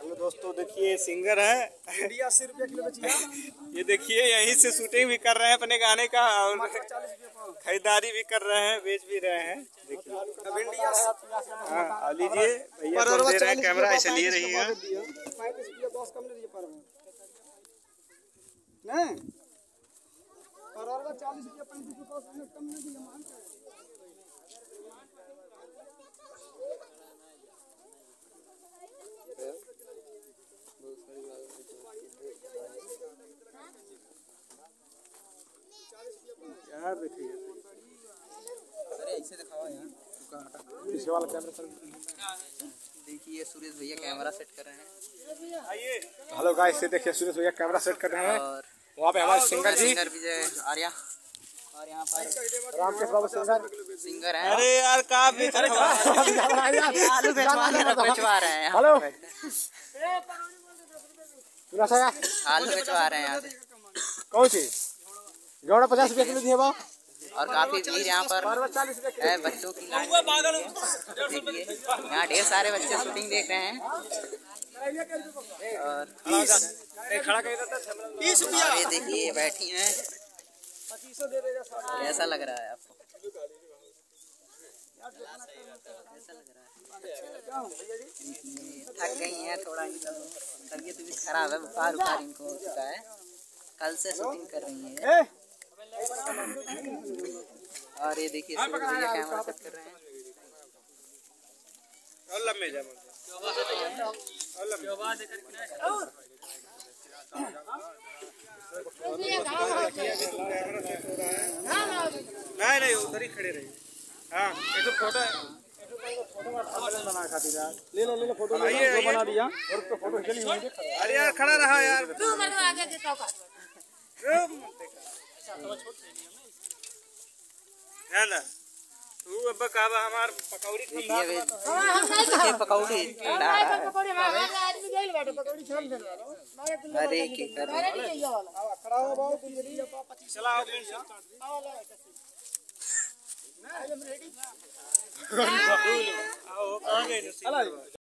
Hello दोस्तों, देखिए singer है। 80 रुपया किलो बेचिए। ये देखिए यहीं से शूटिंग भी कर रहे हैं अपने गाने का और खरीदारी भी कर रहे हैं, बेच भी रहे हैं। देखिए हाँ, लीजिए भैया को दे रहे हैं कैमरा, ऐसे लिए रहिएगा। 35 रुपया 10 कम नहीं पर नहीं परवल 40 रुपया 35 रुपया कम नहीं दिया मान यार देखिए, अरे ऐसे दिखाओ यार, पीछे वाला कैमरा देखिए सुरेश भैया कैमरा सेट कर रहे हैं। आइए। हेलो गाइस, ये देखिए सुरेश भैया कैमरा सेट कर रहे हैं। और वहाँ पे हमारे सिंगर जी विजय आर्या और यहाँ पर रामकेश बाबू सिंगर हैं। अरे यार कहाँ पे आलू बेचवा रहे हैं। हेलो आलू बेचवा रहे हैं यहाँ पे। कौन सी गेहूं 50 रुपया किलो दिए बा। और काफी भीड़ यहाँ पर है बच्चों की। देखिए यहाँ ढेर सारे बच्चे शूटिंग देख रहे हैं। और ये देखिए बैठी हैं, कैसा लग रहा है आपको? थक गई हैं थोड़ा, इनका तबीयत भी खराब है, बुखार इनको हो चुका है। कल से शूटिंग कर रही है। और ये देखिए सूरज भैया कैमरा सेट कर रहे हैं। नहीं उधर ही खड़े रहिए। हाँ एक फोटो बना खातिर यार, ले लो फोटो बना दिया और उसको फोटो चली होंगे। अरे यार खड़ा रहा यार, तू अब कहबा हमार पकौड़ी पकौड़ी अरे चला आओ